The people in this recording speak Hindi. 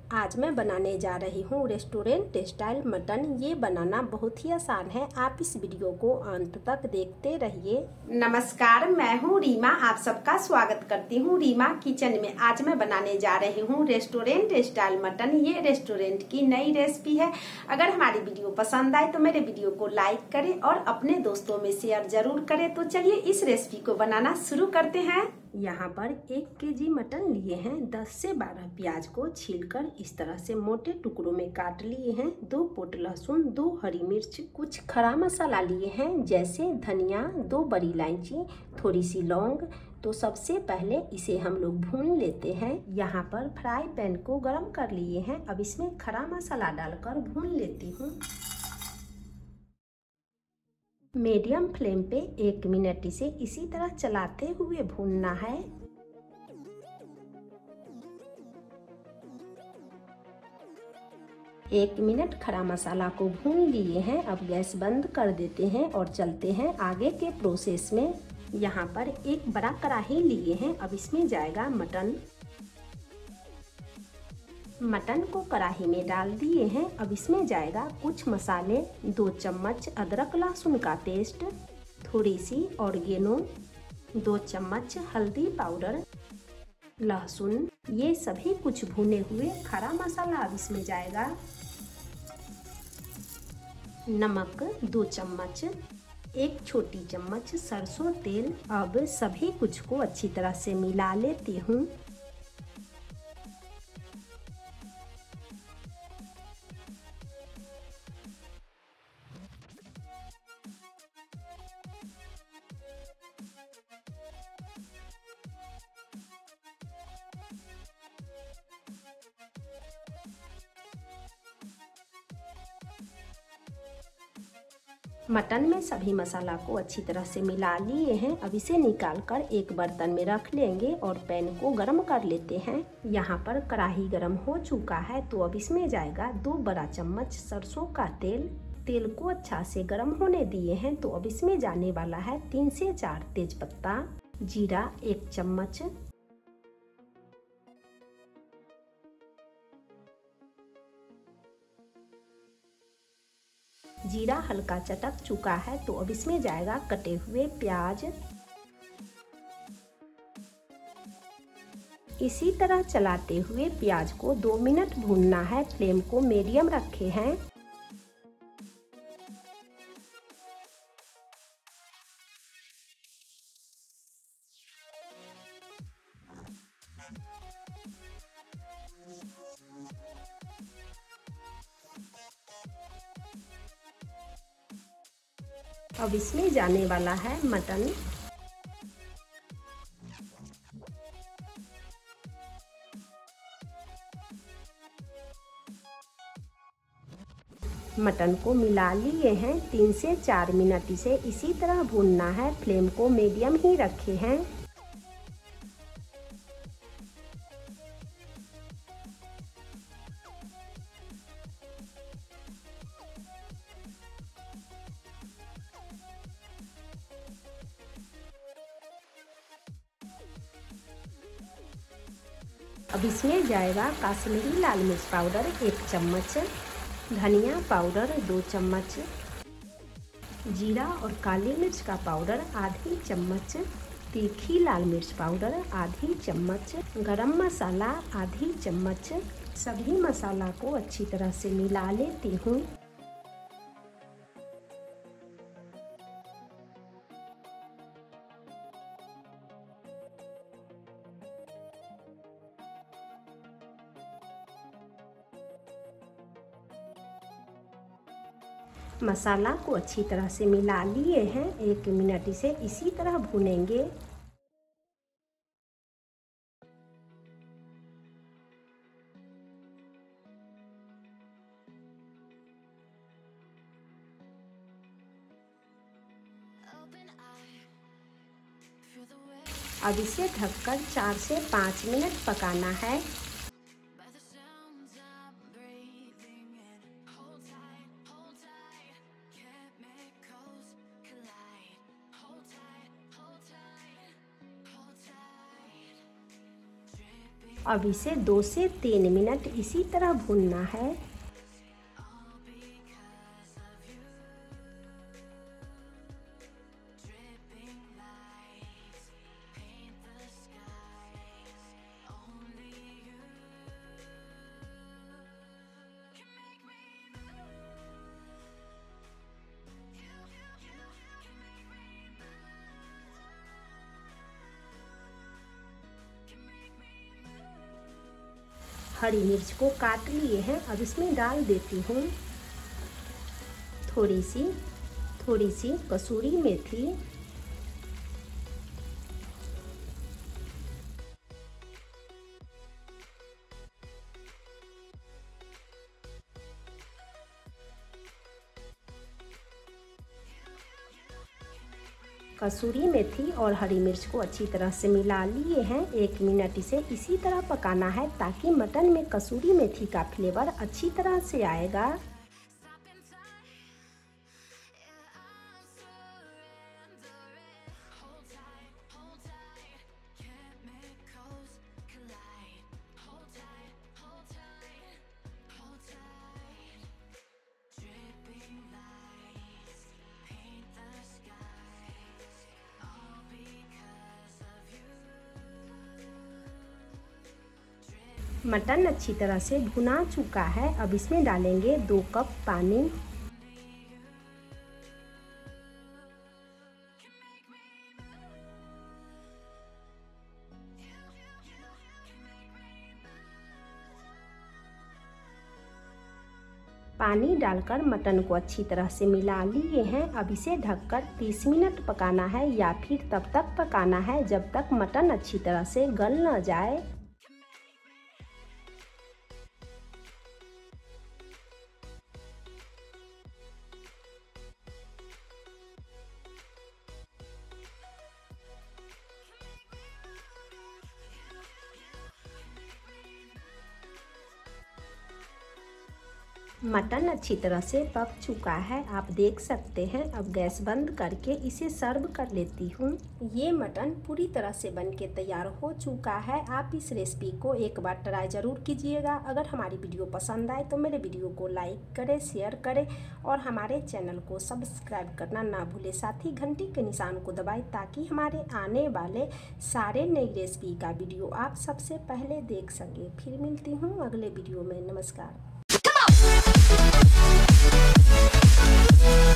आज मैं बनाने जा रही हूँ रेस्टोरेंट स्टाइल मटन। ये बनाना बहुत ही आसान है। आप इस वीडियो को अंत तक देखते रहिए। नमस्कार, मैं हूँ रीमा, आप सबका स्वागत करती हूँ रीमा किचन में। आज मैं बनाने जा रही हूँ रेस्टोरेंट स्टाइल मटन। ये रेस्टोरेंट की नई रेसिपी है। अगर हमारी वीडियो पसंद आए तो मेरे वीडियो को लाइक करें और अपने दोस्तों में शेयर जरूर करें। तो चलिए इस रेसिपी को बनाना शुरू करते हैं। यहाँ पर 1 केजी मटन लिए हैं। 10 से 12 प्याज को छीलकर इस तरह से मोटे टुकड़ों में काट लिए हैं। 2 पोट लहसुन, 2 हरी मिर्च, कुछ खड़ा मसाला लिए हैं जैसे धनिया, 2 बड़ी इलायची, थोड़ी सी लौंग। तो सबसे पहले इसे हम लोग भून लेते हैं। यहाँ पर फ्राई पैन को गरम कर लिए हैं। अब इसमें खड़ा मसाला डालकर भून लेती हूँ। मीडियम फ्लेम पे 1 मिनट इसे इसी तरह चलाते हुए भूनना है। एक मिनट खड़ा मसाला को भून लिए हैं। अब गैस बंद कर देते हैं और चलते हैं आगे के प्रोसेस में। यहाँ पर एक बड़ा कढ़ाई लिए हैं। अब इसमें जाएगा मटन को कढ़ाई में डाल दिए हैं। अब इसमें जाएगा कुछ मसाले, 2 चम्मच अदरक लहसुन का पेस्ट, थोड़ी सी ऑर्गेनो, 2 चम्मच हल्दी पाउडर, लहसुन, ये सभी कुछ भुने हुए खड़ा मसाला। अब इसमें जाएगा नमक 2 चम्मच, 1 छोटी चम्मच सरसों तेल। अब सभी कुछ को अच्छी तरह से मिला लेती हूँ। मटन में सभी मसाला को अच्छी तरह से मिला लिए हैं। अब इसे निकाल कर एक बर्तन में रख लेंगे और पैन को गरम कर लेते हैं। यहाँ पर कढ़ाई गरम हो चुका है तो अब इसमें जाएगा 2 बड़ा चम्मच सरसों का तेल। तेल को अच्छा से गरम होने दिए हैं तो अब इसमें जाने वाला है 3 से 4 तेजपत्ता, जीरा 1 चम्मच, जीरा हल्का चटक चुका है तो अब इसमें जाएगा कटे हुए प्याज। इसी तरह चलाते हुए प्याज को 2 मिनट भूनना है। फ्लेम को मीडियम रखे हैं। अब इसमें जाने वाला है मटन। मटन को मिला लिए हैं। 3 से 4 मिनट इसे इसी तरह भूनना है। फ्लेम को मीडियम ही रखे हैं। अब इसमें जाएगा कश्मीरी लाल मिर्च पाउडर 1 चम्मच, धनिया पाउडर 2 चम्मच, जीरा और काली मिर्च का पाउडर आधी चम्मच, तीखी लाल मिर्च पाउडर आधी चम्मच, गरम मसाला आधी चम्मच। सभी मसाला को अच्छी तरह से मिला लेती हूँ। मसाला को अच्छी तरह से मिला लिए हैं। 1 मिनट इसे इसी तरह भूनेंगे। अब इसे ढककर 4 से 5 मिनट पकाना है। अब इसे 2 से 3 मिनट इसी तरह भूनना है। हरी मिर्च को काट लिए हैं, अब इसमें डाल देती हूँ थोड़ी सी कसूरी मेथी, कसूरी मेथी और हरी मिर्च को अच्छी तरह से मिला लिए हैं। 1 मिनट इसे इसी तरह पकाना है ताकि मटन में कसूरी मेथी का फ्लेवर अच्छी तरह से आएगा। मटन अच्छी तरह से भुना चुका है, अब इसमें डालेंगे 2 कप पानी। पानी डालकर मटन को अच्छी तरह से मिला लिए हैं। अब इसे ढककर 30 मिनट पकाना है या फिर तब तक पकाना है जब तक मटन अच्छी तरह से गल न जाए। मटन अच्छी तरह से पक चुका है, आप देख सकते हैं। अब गैस बंद करके इसे सर्व कर लेती हूँ। ये मटन पूरी तरह से बनके तैयार हो चुका है। आप इस रेसिपी को एक बार ट्राई ज़रूर कीजिएगा। अगर हमारी वीडियो पसंद आए तो मेरे वीडियो को लाइक करें, शेयर करें और हमारे चैनल को सब्सक्राइब करना ना भूलें। साथ ही घंटी के निशान को दबाएं ताकि हमारे आने वाले सारे नई रेसिपी का वीडियो आप सबसे पहले देख सकें। फिर मिलती हूँ अगले वीडियो में। नमस्कार।